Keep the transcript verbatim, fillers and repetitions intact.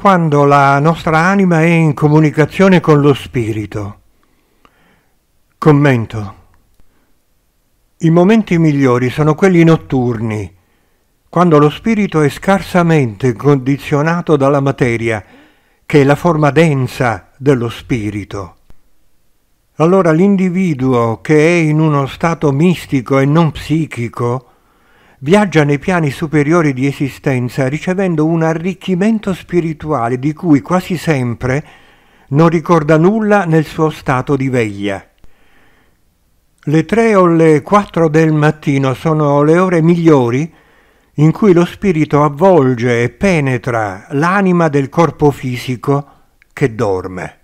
quando la nostra anima è in comunicazione con lo spirito. Commento. I momenti migliori sono quelli notturni, quando lo spirito è scarsamente condizionato dalla materia, che è la forma densa dello spirito. Allora l'individuo che è in uno stato mistico e non psichico viaggia nei piani superiori di esistenza ricevendo un arricchimento spirituale di cui quasi sempre non ricorda nulla nel suo stato di veglia. Le tre o le quattro del mattino sono le ore migliori in cui lo spirito avvolge e penetra l'anima del corpo fisico che dorme.